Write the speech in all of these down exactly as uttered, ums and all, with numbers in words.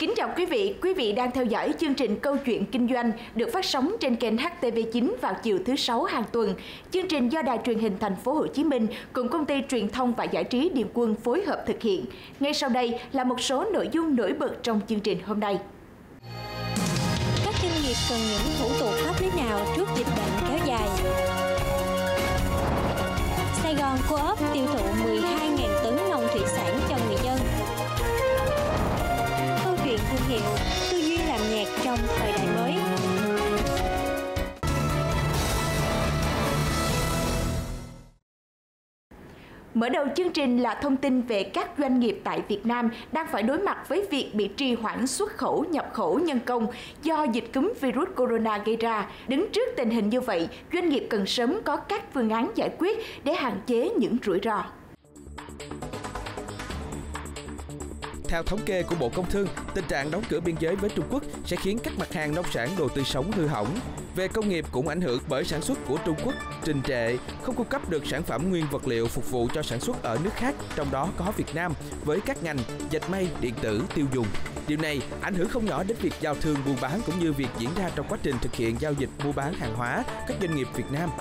Kính chào quý vị, quý vị đang theo dõi chương trình Câu chuyện Kinh doanh được phát sóng trên kênh H T V chín vào chiều thứ Sáu hàng tuần. Chương trình do Đài Truyền hình Thành phố Hồ Chí Minh cùng Công ty Truyền thông và Giải trí Điền Quân phối hợp thực hiện. Ngay sau đây là một số nội dung nổi bật trong chương trình hôm nay. Các doanh nghiệp cần những thủ tục pháp lý nào trước dịch bệnh kéo dài? Sài Gòn Co-op tiêu thụ mười hai nghìn tấn nông thủy sản cho người dân. Câu chuyện thương hiệu, tư duy làm nhạc trong thời đại mới. Mở đầu chương trình là thông tin về các doanh nghiệp tại Việt Nam đang phải đối mặt với việc bị trì hoãn xuất khẩu, nhập khẩu nhân công do dịch cúm virus corona gây ra. Đứng trước tình hình như vậy, doanh nghiệp cần sớm có các phương án giải quyết để hạn chế những rủi ro. Theo thống kê của Bộ Công Thương, tình trạng đóng cửa biên giới với Trung Quốc sẽ khiến các mặt hàng nông sản đồ tươi sống hư hỏng. Về công nghiệp cũng ảnh hưởng bởi sản xuất của Trung Quốc trình trệ, không cung cấp được sản phẩm nguyên vật liệu phục vụ cho sản xuất ở nước khác, trong đó có Việt Nam, với các ngành dệt may, điện tử, tiêu dùng. Điều này ảnh hưởng không nhỏ đến việc giao thương buôn bán cũng như việc diễn ra trong quá trình thực hiện giao dịch mua bán hàng hóa các doanh nghiệp Việt Nam.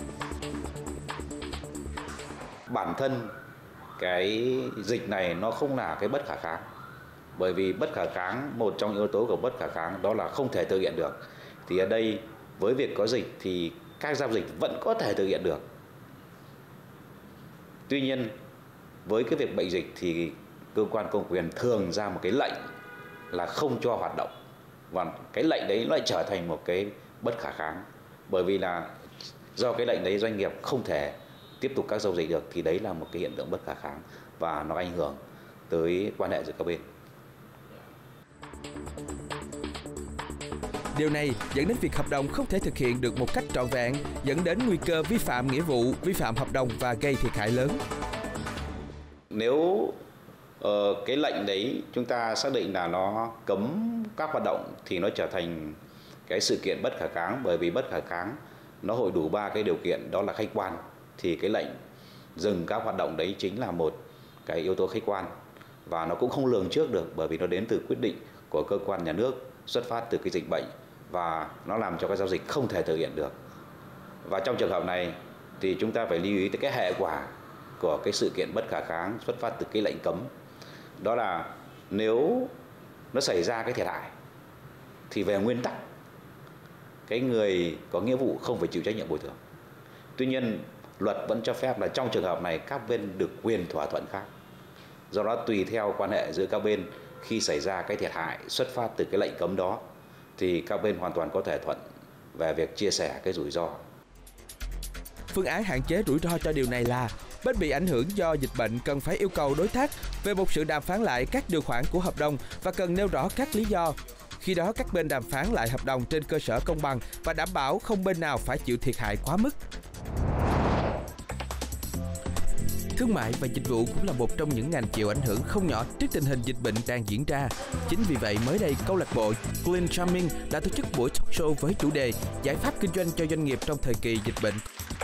Bản thân cái dịch này nó không là cái bất khả kháng, bởi vì bất khả kháng, một trong yếu tố của bất khả kháng đó là không thể thực hiện được. Thì ở đây với việc có dịch thì các giao dịch vẫn có thể thực hiện được. Tuy nhiên với cái việc bệnh dịch thì cơ quan công quyền thường ra một cái lệnh là không cho hoạt động, và cái lệnh đấy lại trở thành một cái bất khả kháng, bởi vì là do cái lệnh đấy doanh nghiệp không thể tiếp tục các giao dịch được, thì đấy là một cái hiện tượng bất khả kháng và nó ảnh hưởng tới quan hệ giữa các bên. Điều này dẫn đến việc hợp đồng không thể thực hiện được một cách trọn vẹn, dẫn đến nguy cơ vi phạm nghĩa vụ, vi phạm hợp đồng và gây thiệt hại lớn. Nếu uh, cái lệnh đấy chúng ta xác định là nó cấm các hoạt động thì nó trở thành cái sự kiện bất khả kháng, bởi vì bất khả kháng nó hội đủ ba cái điều kiện, đó là khách quan. Thì cái lệnh dừng các hoạt động đấy chính là một cái yếu tố khách quan, và nó cũng không lường trước được, bởi vì nó đến từ quyết định của cơ quan nhà nước, xuất phát từ cái dịch bệnh, và nó làm cho các giao dịch không thể thực hiện được. Và trong trường hợp này thì chúng ta phải lưu ý tới cái hệ quả của cái sự kiện bất khả kháng xuất phát từ cái lệnh cấm. Đó là nếu nó xảy ra cái thiệt hại thì về nguyên tắc cái người có nghĩa vụ không phải chịu trách nhiệm bồi thường. Tuy nhiên luật vẫn cho phép là trong trường hợp này các bên được quyền thỏa thuận khác. Do đó tùy theo quan hệ giữa các bên, khi xảy ra cái thiệt hại xuất phát từ cái lệnh cấm đó thì các bên hoàn toàn có thể thuận về việc chia sẻ cái rủi ro. Phương án hạn chế rủi ro cho điều này là bên bị ảnh hưởng do dịch bệnh cần phải yêu cầu đối tác về một sự đàm phán lại các điều khoản của hợp đồng và cần nêu rõ các lý do. Khi đó các bên đàm phán lại hợp đồng trên cơ sở công bằng và đảm bảo không bên nào phải chịu thiệt hại quá mức. Thương mại và dịch vụ cũng là một trong những ngành chịu ảnh hưởng không nhỏ trước tình hình dịch bệnh đang diễn ra. Chính vì vậy mới đây câu lạc bộ Clean Charming đã tổ chức buổi talk show với chủ đề giải pháp kinh doanh cho doanh nghiệp trong thời kỳ dịch bệnh.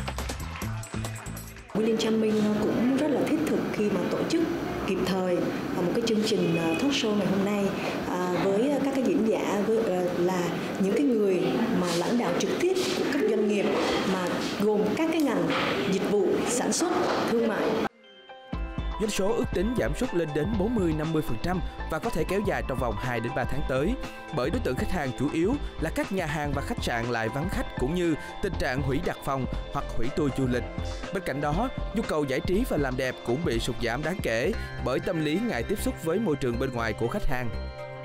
Clean Charming cũng rất là thiết thực khi mà tổ chức kịp thời một cái chương trình talk show ngày hôm nay với các cái diễn giả với là những cái người mà lãnh đạo trực tiếp của các doanh nghiệp mà gồm các cái ngành dịch vụ, sản xuất, thương mại. Doanh số ước tính giảm sút lên đến bốn mươi đến năm mươi phần trăm và có thể kéo dài trong vòng hai đến ba tháng tới, bởi đối tượng khách hàng chủ yếu là các nhà hàng và khách sạn lại vắng khách, cũng như tình trạng hủy đặt phòng hoặc hủy tour du lịch. Bên cạnh đó, nhu cầu giải trí và làm đẹp cũng bị sụt giảm đáng kể bởi tâm lý ngại tiếp xúc với môi trường bên ngoài của khách hàng.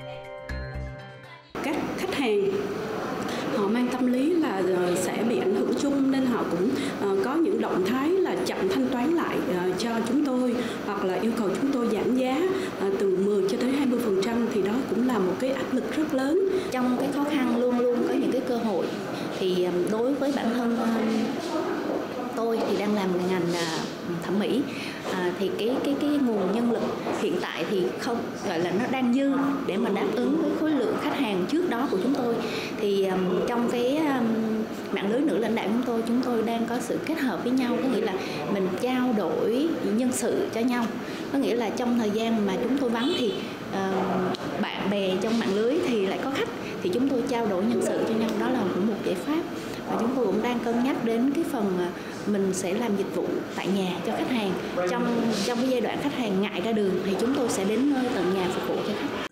Các khách hàng họ mang tâm lý là sẽ bị ảnh hưởng chung, nên họ cũng có những động thái là chậm thanh toán lại cho chúng tôi, hoặc là yêu cầu chúng tôi giảm giá từ mười cho tới hai mươi phần trăm, thì đó cũng là một cái áp lực rất lớn. Trong cái khó khăn luôn luôn có những cái cơ hội, thì đối với bản thân tôi thì đang làm ngành thẩm mỹ, à, thì cái cái cái nguồn nhân lực hiện tại thì không gọi là nó đang dư để mà đáp ứng với khối lượng khách hàng trước đó của chúng tôi. Thì um, trong cái um, mạng lưới nữ lãnh đạo chúng tôi, chúng tôi đang có sự kết hợp với nhau, có nghĩa là mình trao đổi nhân sự cho nhau. Có nghĩa là trong thời gian mà chúng tôi vắng thì uh, bạn bè trong mạng lưới thì lại có khách, thì chúng tôi trao đổi nhân sự cho nhau, đó là một giải pháp. Và chúng tôi cũng đang cân nhắc đến cái phần mà mình sẽ làm dịch vụ tại nhà cho khách hàng. Trong trong cái giai đoạn khách hàng ngại ra đường thì chúng tôi sẽ đến nơi tận nhà phục vụ cho khách.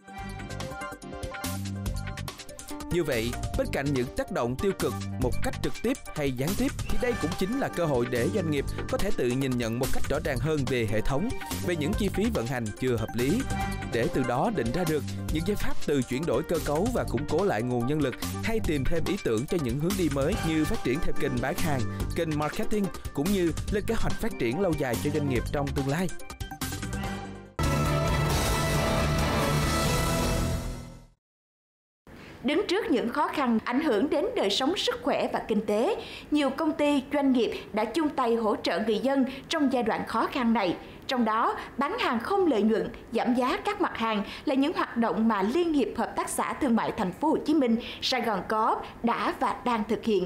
Như vậy, bên cạnh những tác động tiêu cực một cách trực tiếp hay gián tiếp, thì đây cũng chính là cơ hội để doanh nghiệp có thể tự nhìn nhận một cách rõ ràng hơn về hệ thống, về những chi phí vận hành chưa hợp lý, để từ đó định ra được những giải pháp từ chuyển đổi cơ cấu và củng cố lại nguồn nhân lực, hay tìm thêm ý tưởng cho những hướng đi mới như phát triển thêm kênh bán hàng, kênh marketing, cũng như lên kế hoạch phát triển lâu dài cho doanh nghiệp trong tương lai. Đứng trước những khó khăn ảnh hưởng đến đời sống, sức khỏe và kinh tế, nhiều công ty, doanh nghiệp đã chung tay hỗ trợ người dân trong giai đoạn khó khăn này. Trong đó, bán hàng không lợi nhuận, giảm giá các mặt hàng là những hoạt động mà Liên hiệp Hợp tác xã Thương mại Thành phố Hồ Chí Minh, Sài Gòn Co-op đã và đang thực hiện.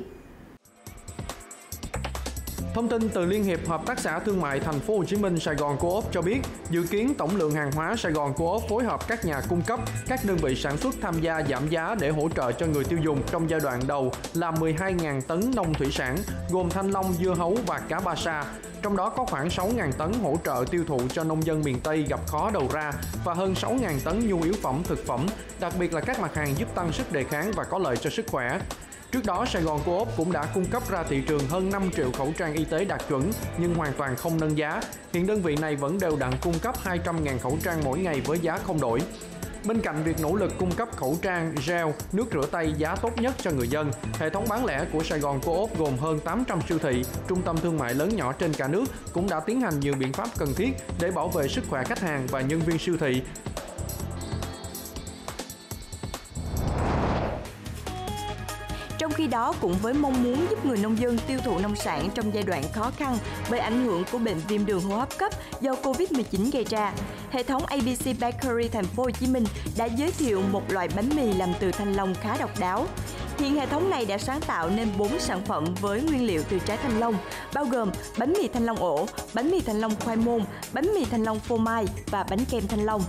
Thông tin từ Liên hiệp Hợp tác xã Thương mại Thành phố Hồ Chí Minh Sài Gòn Co-op cho biết, dự kiến tổng lượng hàng hóa Sài Gòn Co-op phối hợp các nhà cung cấp, các đơn vị sản xuất tham gia giảm giá để hỗ trợ cho người tiêu dùng trong giai đoạn đầu là mười hai nghìn tấn nông thủy sản, gồm thanh long, dưa hấu và cá ba sa. Trong đó có khoảng sáu nghìn tấn hỗ trợ tiêu thụ cho nông dân miền Tây gặp khó đầu ra và hơn sáu nghìn tấn nhu yếu phẩm thực phẩm, đặc biệt là các mặt hàng giúp tăng sức đề kháng và có lợi cho sức khỏe. Trước đó, Sài Gòn Co-op cũng đã cung cấp ra thị trường hơn năm triệu khẩu trang y tế đạt chuẩn nhưng hoàn toàn không nâng giá. Hiện đơn vị này vẫn đều đặn cung cấp hai trăm nghìn khẩu trang mỗi ngày với giá không đổi. Bên cạnh việc nỗ lực cung cấp khẩu trang, gel, nước rửa tay giá tốt nhất cho người dân, hệ thống bán lẻ của Sài Gòn Co-op gồm hơn tám trăm siêu thị, trung tâm thương mại lớn nhỏ trên cả nước cũng đã tiến hành nhiều biện pháp cần thiết để bảo vệ sức khỏe khách hàng và nhân viên siêu thị. Trong khi đó, cũng với mong muốn giúp người nông dân tiêu thụ nông sản trong giai đoạn khó khăn bởi ảnh hưởng của bệnh viêm đường hô hấp cấp do Covid mười chín gây ra, hệ thống a bê xê Bakery Thành phố Hồ Chí Minh đã giới thiệu một loại bánh mì làm từ thanh long khá độc đáo. Hiện hệ thống này đã sáng tạo nên bốn sản phẩm với nguyên liệu từ trái thanh long, bao gồm bánh mì thanh long ổ, bánh mì thanh long khoai môn, bánh mì thanh long phô mai và bánh kem thanh long.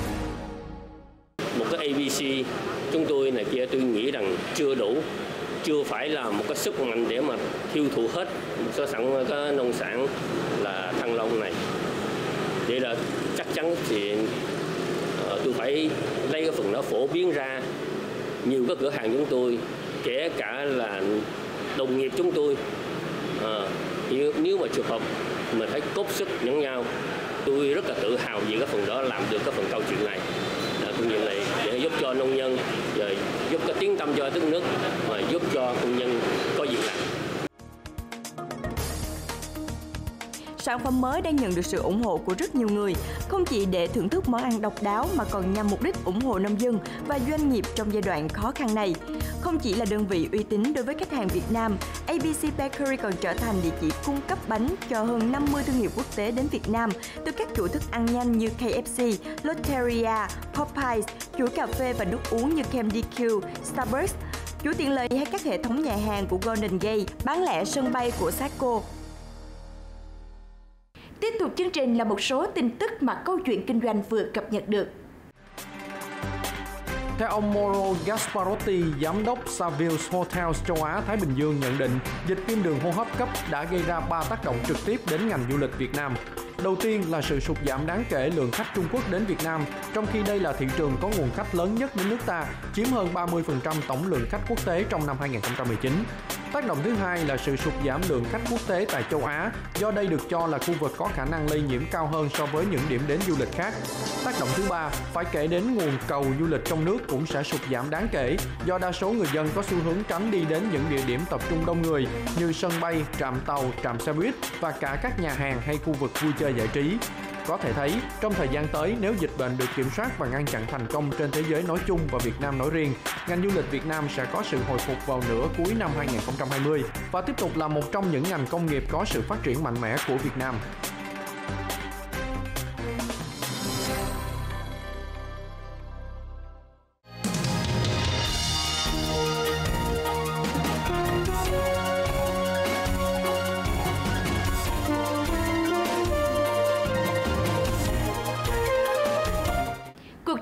Một cái a bê xê chúng tôi này kia tôi nghĩ rằng chưa đủ, chưa phải là một cái sức mạnh để mà tiêu thụ hết số sản cái nông sản là thanh long này. Vậy là chắc chắn thì uh, tôi phải lấy cái phần đó phổ biến ra nhiều các cửa hàng chúng tôi, kể cả là đồng nghiệp chúng tôi. Uh, nếu mà trường hợp mình thấy cốt sức lẫn nhau, tôi rất là tự hào về cái phần đó, làm được cái phần câu chuyện này. Cũng như là để giúp cho nông dân, rồi giúp cái tiếng tăm cho đất nước, và giúp cho công nhân có việc làm. Sản phẩm mới đang nhận được sự ủng hộ của rất nhiều người, không chỉ để thưởng thức món ăn độc đáo mà còn nhằm mục đích ủng hộ nông dân và doanh nghiệp trong giai đoạn khó khăn này. Không chỉ là đơn vị uy tín đối với khách hàng Việt Nam, a bê xê Bakery còn trở thành địa chỉ cung cấp bánh cho hơn năm mươi thương hiệu quốc tế đến Việt Nam, từ các chuỗi thức ăn nhanh như ca ép xê, Lotteria, Popeyes, chuỗi cà phê và nước uống như Cam đê quy, Starbucks, chuỗi tiện lợi hay các hệ thống nhà hàng của Golden Gate, bán lẻ sân bay của Saco. Tiếp tục chương trình là một số tin tức mà câu chuyện kinh doanh vừa cập nhật được. Theo ông Mauro Gasparotti, giám đốc Savills Hotels châu Á Thái Bình Dương nhận định, dịch viêm đường hô hấp cấp đã gây ra ba tác động trực tiếp đến ngành du lịch Việt Nam. Đầu tiên là sự sụt giảm đáng kể lượng khách Trung Quốc đến Việt Nam, trong khi đây là thị trường có nguồn khách lớn nhất đến nước ta, chiếm hơn ba mươi phần trăm tổng lượng khách quốc tế trong năm hai nghìn không trăm mười chín. Tác động thứ hai là sự sụt giảm lượng khách quốc tế tại châu Á, do đây được cho là khu vực có khả năng lây nhiễm cao hơn so với những điểm đến du lịch khác. Tác động thứ ba phải kể đến nguồn cầu du lịch trong nước cũng sẽ sụt giảm đáng kể, do đa số người dân có xu hướng tránh đi đến những địa điểm tập trung đông người như sân bay, trạm tàu, trạm xe buýt và cả các nhà hàng hay khu vực vui chơi giải trí. Có thể thấy, trong thời gian tới, nếu dịch bệnh được kiểm soát và ngăn chặn thành công trên thế giới nói chung và Việt Nam nói riêng, ngành du lịch Việt Nam sẽ có sự hồi phục vào nửa cuối năm hai nghìn không trăm hai mươi và tiếp tục là một trong những ngành công nghiệp có sự phát triển mạnh mẽ của Việt Nam. Thank you.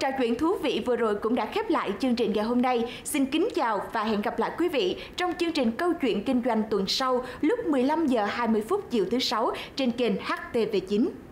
Trò chuyện thú vị vừa rồi cũng đã khép lại chương trình ngày hôm nay. Xin kính chào và hẹn gặp lại quý vị trong chương trình Câu chuyện kinh doanh tuần sau lúc mười lăm giờ hai mươi phút chiều thứ sáu trên kênh H T V chín.